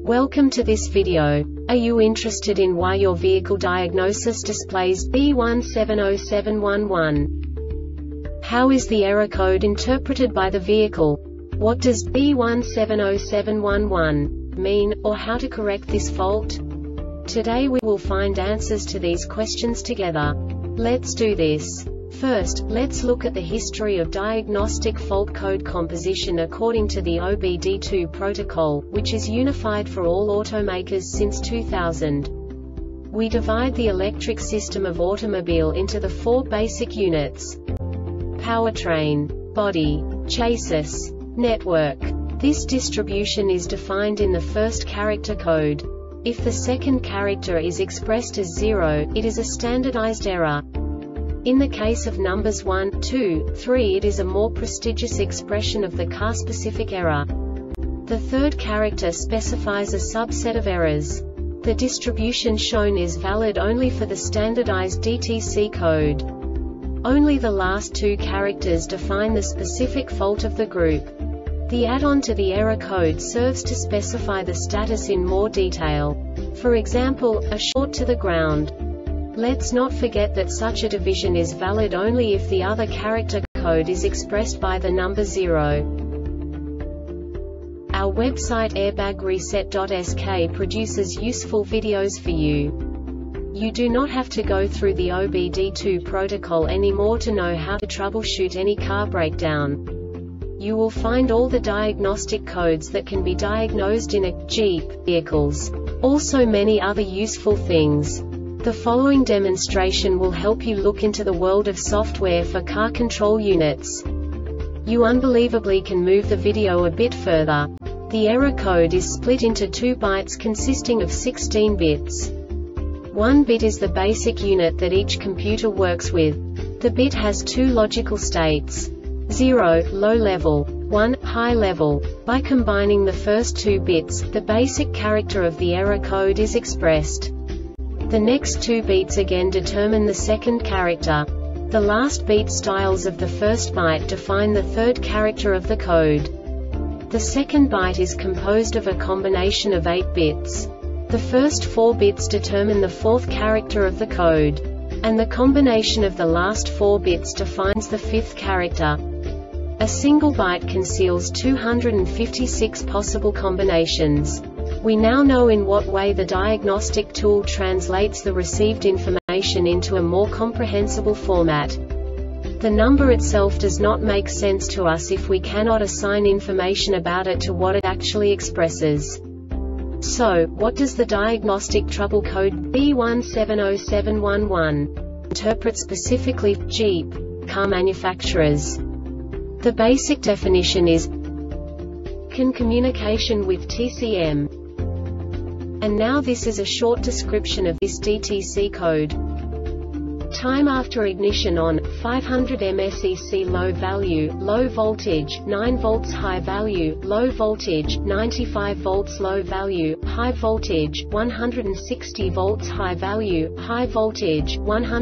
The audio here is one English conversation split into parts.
Welcome to this video. Are you interested in why your vehicle diagnosis displays B170711? How is the error code interpreted by the vehicle? What does B170711 mean, or how to correct this fault? Today we will find answers to these questions together. Let's do this. First, let's look at the history of diagnostic fault code composition according to the OBD2 protocol, which is unified for all automakers since 2000. We divide the electric system of automobile into the four basic units: powertrain, body, chassis, network. This distribution is defined in the first character code. If the second character is expressed as 0, it is a standardized error. In the case of numbers 1, 2, 3, it is a more prestigious expression of the car-specific error. The third character specifies a subset of errors. The distribution shown is valid only for the standardized DTC code. Only the last two characters define the specific fault of the group. The add-on to the error code serves to specify the status in more detail. For example, a short to the ground. Let's not forget that such a division is valid only if the other character code is expressed by the number 0. Our website airbagreset.sk produces useful videos for you. You do not have to go through the OBD2 protocol anymore to know how to troubleshoot any car breakdown. You will find all the diagnostic codes that can be diagnosed in a Jeep vehicles. Also many other useful things. The following demonstration will help you look into the world of software for car control units. You unbelievably can move the video a bit further. The error code is split into 2 bytes consisting of 16 bits. 1 bit is the basic unit that each computer works with. The bit has 2 logical states: 0, low level, 1, high level. By combining the first 2 bits, the basic character of the error code is expressed. The next 2 beats again determine the second character. The last beat styles of the first byte define the third character of the code. The second byte is composed of a combination of 8 bits. The first 4 bits determine the fourth character of the code. And the combination of the last 4 bits defines the fifth character. A single byte conceals 256 possible combinations. We now know in what way the diagnostic tool translates the received information into a more comprehensible format. The number itself does not make sense to us if we cannot assign information about it to what it actually expresses. So, what does the diagnostic trouble code B170711 interpret specifically for Jeep car manufacturers? The basic definition is CAN communication with TCM. And now this is a short description of this DTC code. Time after ignition on, 500 mSEC low value, low voltage, 9 volts high value, low voltage, 95 volts low value, high voltage, 160 volts high value, high voltage,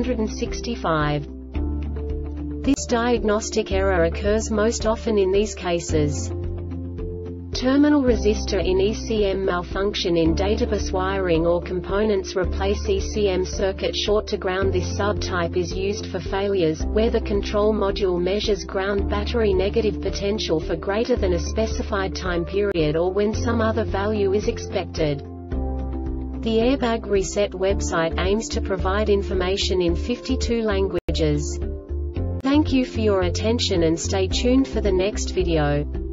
165. This diagnostic error occurs most often in these cases: terminal resistor in ECM malfunction in databus wiring or components replace ECM circuit short to ground. This subtype is used for failures where the control module measures ground battery negative potential for greater than a specified time period or when some other value is expected. The Airbag Reset website aims to provide information in 52 languages. Thank you for your attention and stay tuned for the next video.